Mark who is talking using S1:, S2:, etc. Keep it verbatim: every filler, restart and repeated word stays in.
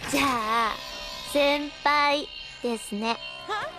S1: じゃあ先輩ですね。
S2: は